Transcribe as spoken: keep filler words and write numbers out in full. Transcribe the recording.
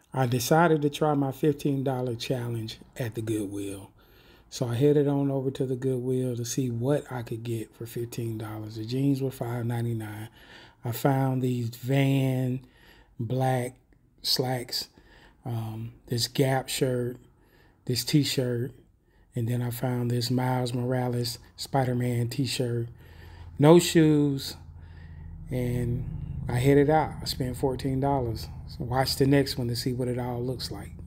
I decided to try my fifteen dollar challenge at the Goodwill. So I headed on over to the Goodwill to see what I could get for fifteen dollars. The jeans were five ninety-nine. I found these Van black slacks, um, this Gap shirt, this t-shirt, and then I found this Miles Morales Spider-Man t-shirt. No shoes, and I headed out. I spent fourteen dollars. So watch the next one to see what it all looks like.